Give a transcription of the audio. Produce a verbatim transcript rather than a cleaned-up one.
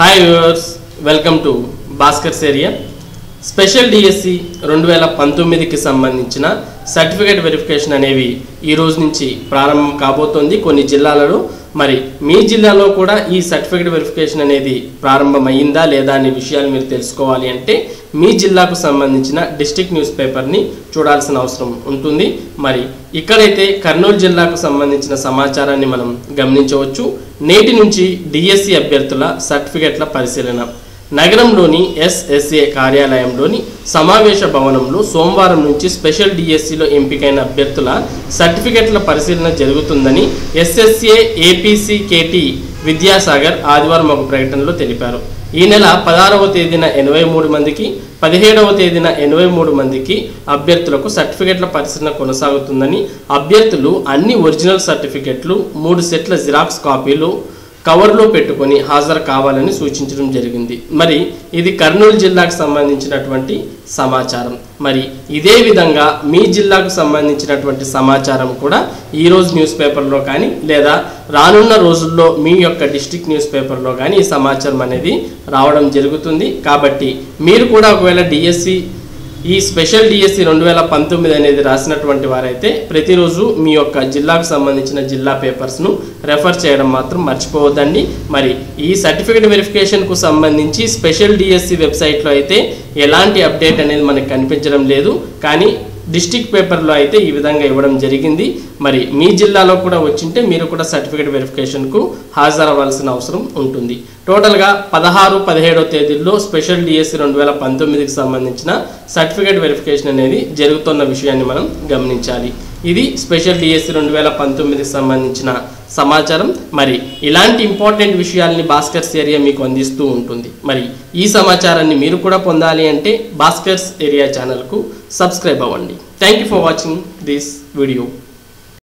Hi viewers, welcome to Bhaskar's area. Special DSC రెండు వేల పంతొమ్మిదికి సంబంధించిన సర్టిఫికేట్ వెరిఫికేషన్ అనేవి ఈ రోజు నుంచి ప్రారంభం కాబోతోంది కొన్ని జిల్లాలలో. మరి మీ జిల్లాలో కూడా ఈ సర్టిఫికేట్ వెరిఫికేషన్ అనేది ప్రారంభమైందా లేదా అనే విషయాలు మీరు తెలుసుకోవాలి అంటే మీ జిల్లాకు సంబంధించిన డిస్ట్రిక్ట్ న్యూస్ పేపర్ని చూడాల్సిన అవసరం ఉంటుంది. మరి ఇక్కడైతే కర్నూలు జిల్లాకు సంబంధించిన సమాచారాన్ని మనం గమనించవచ్చు. నేటి నుంచి డిఎస్సి అభ్యర్థుల సర్టిఫికేట్ల పరిశీలన నగరంలోని ఎస్ఎస్ఏ కార్యాలయంలోని సమావేశ భవనంలో సోమవారం నుంచి స్పెషల్ డిఎస్సిలో ఎంపికైన అభ్యర్థుల సర్టిఫికెట్ల పరిశీలన జరుగుతుందని ఎస్ఎస్ఏ ఏపీసీకేటీ విద్యాసాగర్ ఆదివారం ఒక ప్రకటనలో తెలిపారు. ఈ నెల పదహారవ తేదీన ఎనభై మూడు మందికి, పదిహేడవ తేదీన ఎనభై మూడు మందికి అభ్యర్థులకు సర్టిఫికెట్ల పరిశీలన కొనసాగుతుందని, అభ్యర్థులు అన్ని ఒరిజినల్ సర్టిఫికెట్లు మూడు సెట్ల జిరాక్స్ కాపీలు కవర్లో పెట్టుకొని హాజరు కావాలని సూచించడం జరిగింది. మరి ఇది కర్నూలు జిల్లాకు సంబంధించినటువంటి సమాచారం. మరి ఇదే విధంగా మీ జిల్లాకు సంబంధించినటువంటి సమాచారం కూడా ఈరోజు న్యూస్ పేపర్లో కానీ లేదా రానున్న రోజుల్లో మీ యొక్క డిస్ట్రిక్ట్ న్యూస్ పేపర్లో కానీ ఈ సమాచారం అనేది రావడం జరుగుతుంది. కాబట్టి మీరు కూడా ఒకవేళ డిఎస్సి ఈ స్పెషల్ డిఎస్సి రెండు వేల పంతొమ్మిది అనేది రాసినటువంటి వారైతే ప్రతిరోజు మీ యొక్క జిల్లాకు సంబంధించిన జిల్లా పేపర్స్ను రెఫర్ చేయడం మాత్రం మర్చిపోవద్దండి. మరి ఈ సర్టిఫికేట్ వెరిఫికేషన్కు సంబంధించి స్పెషల్ డిఎస్సి వెబ్సైట్లో అయితే ఎలాంటి అప్డేట్ అనేది మనకు కనిపించడం లేదు, కానీ డిస్ట్రిక్ట్ పేపర్లో అయితే ఈ విధంగా ఇవ్వడం జరిగింది. మరి మీ జిల్లాలో కూడా వచ్చింటే మీరు కూడా సర్టిఫికేట్ వెరిఫికేషన్కు హాజరవ్వాల్సిన అవసరం ఉంటుంది. టోటల్గా పదహారు పదిహేడో తేదీల్లో స్పెషల్ డిఎస్సి రెండు వేల పంతొమ్మిదికి సంబంధించిన సర్టిఫికేట్ వెరిఫికేషన్ అనేది జరుగుతున్న విషయాన్ని మనం గమనించాలి. ఇది స్పెషల్ డిఎస్సి రెండు వేల పంతొమ్మిదికి సంబంధించిన సమాచారం. మరి ఇలాంటి ఇంపార్టెంట్ విషయాల్ని భాస్కర్స్ ఏరియా మీకు అందిస్తూ ఉంటుంది. మరి ఈ సమాచారాన్ని మీరు కూడా పొందాలి అంటే భాస్కర్స్ ఏరియా ఛానల్కు సబ్స్క్రైబ్ అవ్వండి. Thank you for watching this video.